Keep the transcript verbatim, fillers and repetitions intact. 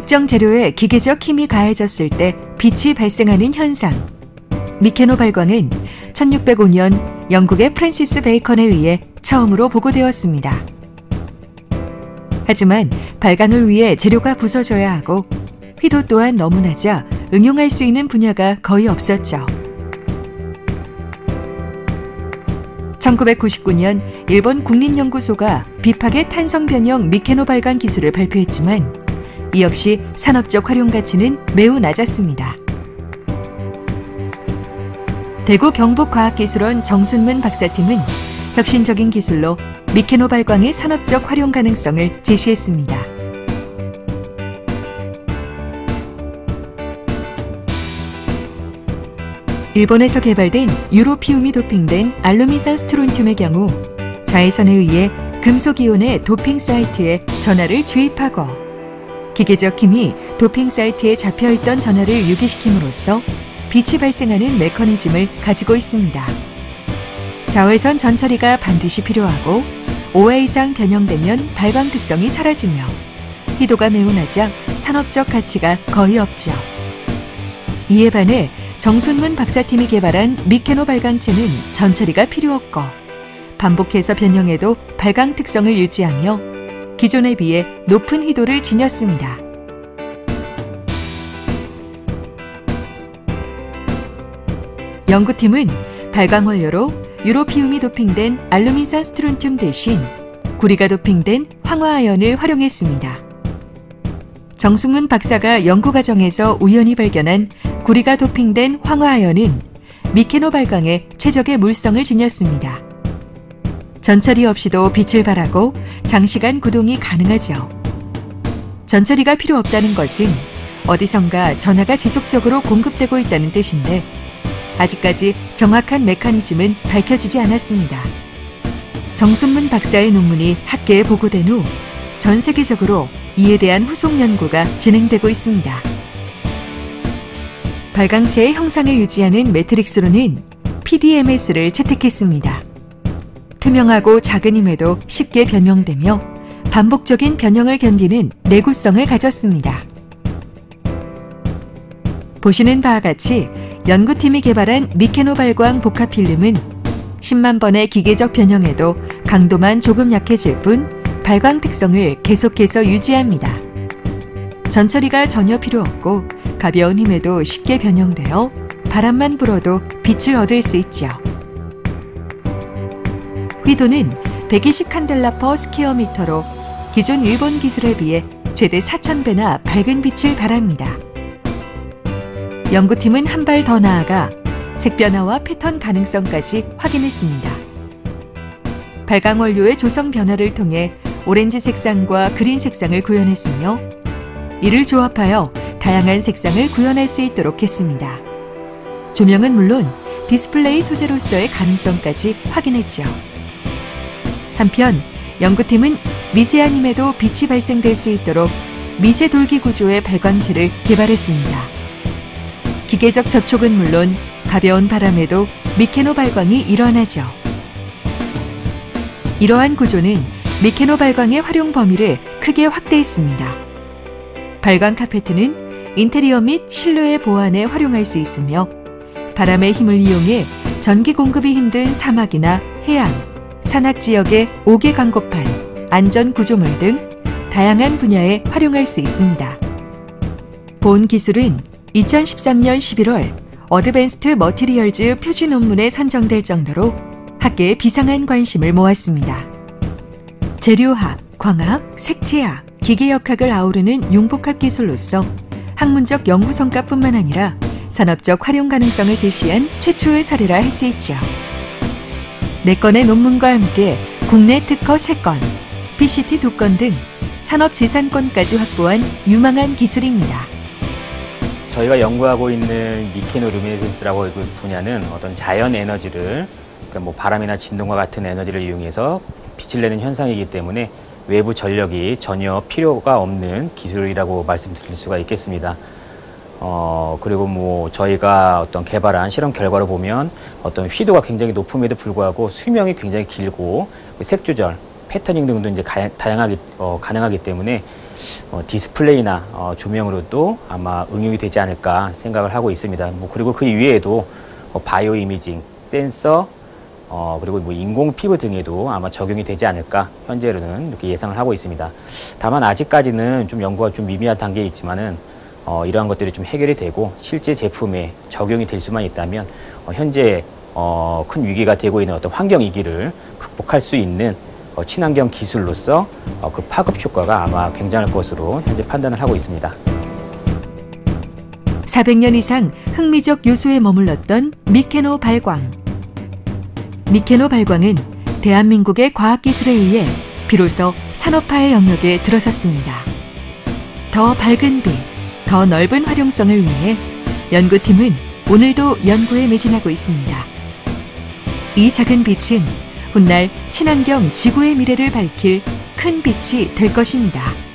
특정 재료에 기계적 힘이 가해졌을 때 빛이 발생하는 현상. 미케노 발광은 천육백오 년 영국의 프랜시스 베이컨에 의해 처음으로 보고되었습니다. 하지만 발광을 위해 재료가 부서져야 하고 휘도 또한 너무 낮아 응용할 수 있는 분야가 거의 없었죠. 천구백구십구 년 일본 국립연구소가 비파계 탄성 변형 미케노 발광 기술을 발표했지만 이 역시 산업적 활용 가치는 매우 낮았습니다. 대구 경북과학기술원 정순문 박사팀은 혁신적인 기술로 미케노 발광의 산업적 활용 가능성을 제시했습니다. 일본에서 개발된 유로피움이 도핑된 알루미산 스트론튬의 경우 자외선에 의해 금속이온의 도핑 사이트에 전하를 주입하고 기계적 힘이 도핑 사이트에 잡혀있던 전하를 유기시킴으로써 빛이 발생하는 메커니즘을 가지고 있습니다. 자외선 전처리가 반드시 필요하고 오 회 이상 변형되면 발광 특성이 사라지며 희도가 매우 낮아 산업적 가치가 거의 없죠. 이에 반해 정순문 박사팀이 개발한 미케노 발광체는 전처리가 필요 없고 반복해서 변형해도 발광 특성을 유지하며 기존에 비해 높은 희도를 지녔습니다. 연구팀은 발광 원료로 유로피움이 도핑된 알루미산 스트론튬 대신 구리가 도핑된 황화아연을 활용했습니다. 정순문 박사가 연구 과정에서 우연히 발견한 구리가 도핑된 황화아연은 미케노 발광에 최적의 물성을 지녔습니다. 전처리 없이도 빛을 발하고 장시간 구동이 가능하죠. 전처리가 필요 없다는 것은 어디선가 전하가 지속적으로 공급되고 있다는 뜻인데 아직까지 정확한 메커니즘은 밝혀지지 않았습니다. 정순문 박사의 논문이 학계에 보고된 후 전 세계적으로 이에 대한 후속 연구가 진행되고 있습니다. 발광체의 형상을 유지하는 매트릭스로는 피디엠에스를 채택했습니다. 투명하고 작은 힘에도 쉽게 변형되며 반복적인 변형을 견디는 내구성을 가졌습니다. 보시는 바와 같이 연구팀이 개발한 미케노 발광 복합 필름은 십만 번의 기계적 변형에도 강도만 조금 약해질 뿐 발광 특성을 계속해서 유지합니다. 전처리가 전혀 필요 없고 가벼운 힘에도 쉽게 변형되어 바람만 불어도 빛을 얻을 수 있죠. 휘도는 백이십 칸델라 퍼 스퀘어 미터로 기존 일본 기술에 비해 최대 사천 배나 밝은 빛을 발합니다. 연구팀은 한 발 더 나아가 색 변화와 패턴 가능성까지 확인했습니다. 발광 원료의 조성 변화를 통해 오렌지 색상과 그린 색상을 구현했으며 이를 조합하여 다양한 색상을 구현할 수 있도록 했습니다. 조명은 물론 디스플레이 소재로서의 가능성까지 확인했죠. 한편 연구팀은 미세한 힘에도 빛이 발생될 수 있도록 미세 돌기 구조의 발광체를 개발했습니다. 기계적 접촉은 물론 가벼운 바람에도 미케노 발광이 일어나죠. 이러한 구조는 미케노 발광의 활용 범위를 크게 확대했습니다. 발광 카페트는 인테리어 및 실내의 보안에 활용할 수 있으며 바람의 힘을 이용해 전기 공급이 힘든 사막이나 해안, 산악 지역의 옥외 광고판, 안전 구조물 등 다양한 분야에 활용할 수 있습니다. 본 기술은 이천십삼 년 십일월 어드밴스드 머티리얼즈 표준 논문에 선정될 정도로 학계에 비상한 관심을 모았습니다. 재료학, 광학, 색채학, 기계역학을 아우르는 융복합 기술로서 학문적 연구 성과뿐만 아니라 산업적 활용 가능성을 제시한 최초의 사례라 할 수 있죠. 네 건의 논문과 함께 국내 특허 세 건, 피씨티 두 건 등 산업재산권까지 확보한 유망한 기술입니다. 저희가 연구하고 있는 미케노 루미네센스라고 하는 분야는 어떤 자연 에너지를, 그러니까 뭐 바람이나 진동과 같은 에너지를 이용해서 빛을 내는 현상이기 때문에 외부 전력이 전혀 필요가 없는 기술이라고 말씀드릴 수가 있겠습니다. 어, 그리고 뭐 저희가 어떤 개발한 실험 결과를 보면 어떤 휘도가 굉장히 높음에도 불구하고 수명이 굉장히 길고 색 조절, 패터닝 등도 이제 가, 다양하게 어, 가능하기 때문에 어, 디스플레이나 어, 조명으로도 아마 응용이 되지 않을까 생각을 하고 있습니다. 뭐 그리고 그 이외에도 어, 바이오 이미징, 센서, 어, 그리고 뭐 인공 피부 등에도 아마 적용이 되지 않을까 현재로는 이렇게 예상을 하고 있습니다. 다만 아직까지는 좀 연구가 좀 미미한 단계에 있지만은 어, 이러한 것들이 좀 해결이 되고 실제 제품에 적용이 될 수만 있다면 어, 현재 어, 큰 위기가 되고 있는 어떤 환경 위기를 극복할 수 있는 어, 친환경 기술로서 어, 그 파급 효과가 아마 굉장할 것으로 현재 판단을 하고 있습니다. 사백 년 이상 흥미적 요소에 머물렀던 미케노 발광. 미케노 발광은 대한민국의 과학기술에 의해 비로소 산업화의 영역에 들어섰습니다. 더 밝은 빛, 더 넓은 활용성을 위해 연구팀은 오늘도 연구에 매진하고 있습니다. 이 작은 빛은 훗날 친환경 지구의 미래를 밝힐 큰 빛이 될 것입니다.